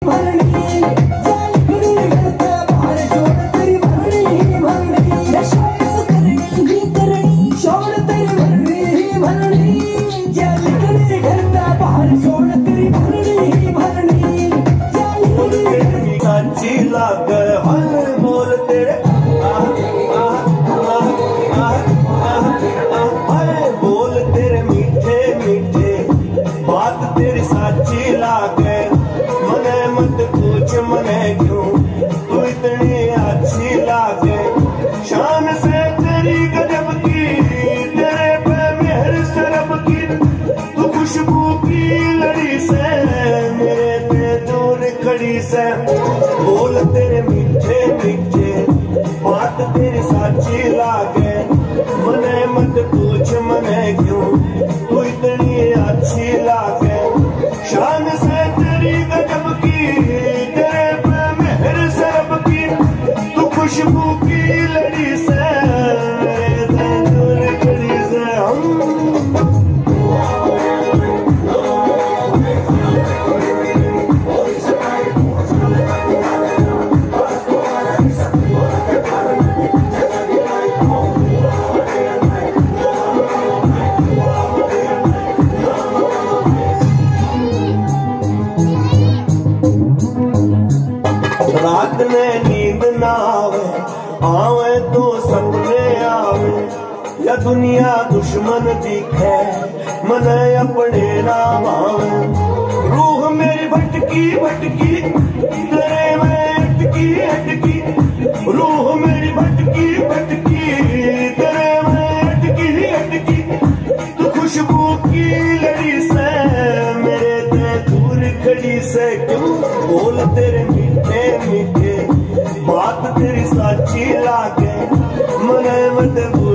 बोल तेरे मीठे मीठे बात तेरी साची लागे मने मत पूछ मने क्यों तू इतनी अच्छी लागे शान से तेरी गजब की तेरे पे मेहर सरब की तू खुशबू की लड़ी से मेरे दूर खड़ी से रात में नींद ना आवे तो सपने आवे या दुनिया दुश्मन दिखे मन अपने ना भावे रूह मेरी भटकी भटकी तेरे में अटकी अटकी रूह मेरी भटकी भटकी तेरे में अटकी अटकी तू खुशबू की लड़ी से मेरे ते दूर खड़ी से क्यों बोल तेरे मीठे मीठे बात तेरी साची लागे मने मत